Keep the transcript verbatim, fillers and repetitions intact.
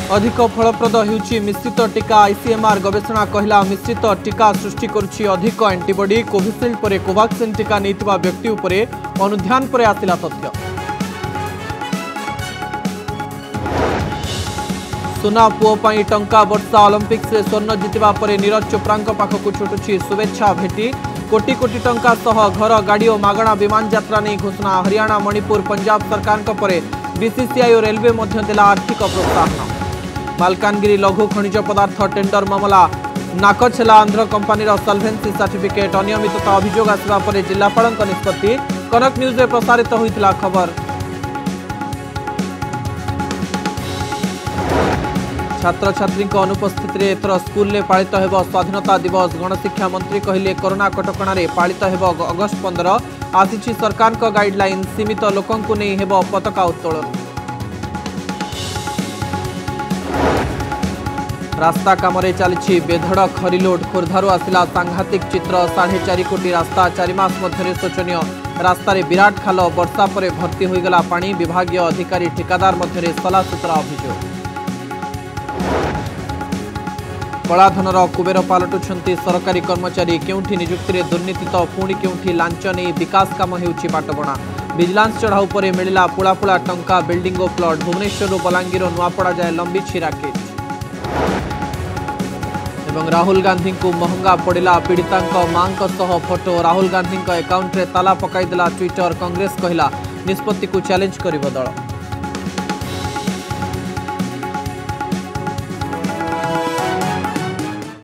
अधिक फलप्रद होउछि मिश्रित टीका। आईसीएमआर गवेषणा कहला मिश्रित टीका सृष्टि करुछि अधिक एंटीबॉडी। कोविशील्ड पर कोवैक्सीन टीका नैथिबा व्यक्ति उपरे अनुध्यान पर आसिला तथ्य। सुना पुओ पाई टंका वर्षा ओलंपिक्स रे स्वर्ण जितिबा परे नीरज चोप्रांक पाखकु छुटुछि शुभेच्छा भेटी। कोटी कोटी टंका सह घर गाड़ी और मागणा विमान यात्रा नहीं घोषणा। हरियाणा मणिपुर पंजाब सरकार परे बीसीसीआई और रेलवे मध्य देला आर्थिक प्रोत्साहन। मालकानगिरी लघु खनिज पदार्थ टेंडर मामला नाकछेला। आंध्र कंपानीर सल्भेन्सी सर्टिफिकेट अनियमितता अभियोग आसवा परे जिलापालक निष्पत्ति। कनक न्यूज में प्रसारित होइतिला खबर। छात्र छात्री अनुपस्थित एथर स्कूल में पालित हेब स्वाधीनता दिवस। गणशिक्षा मंत्री कहले कोरोना कटकणारे पालित हेब अगस्ट पंद्रह। आसी सरकार का गाइडलाइन सीमित लोकंकु नहीं हेब पताका उत्तोलन। रास्ता कामरे चली बेधड़ खरीलोड। खोर्धारू आसिला सांघातिक चित्र। साढ़े चार कोटी रास्ता चार मास मध्य शोचनीय। रास्तार विराट खाल वर्षा पर भर्ती होगला पानी। विभागीय अधिकारी ठिकादार मध्य सलासुतरा अभियोग। कलाधनर कुबेर पालटुछंती सरकारी कर्मचारी। केउठी नियुक्ति में दुर्नीति तो पुणी केउठी लांच नहीं विकास काम हेउछि बाटबणा। विजिलेंस चढ़ाऊ पर मिला पुला पुला टंका। बिल्डिंग और प्लट। भुवनेश्वर बलांगीर नुआपड़ा जाए लंबी राकेट। एवं राहुल गांधी को महंगा पड़ा पीड़िता मां सह फोटो। राहुल गांधी अकाउंट रे ताला पकाईदेला ट्विटर। कांग्रेस कहला निष्पत्ति को चैलेंज करिबो दल।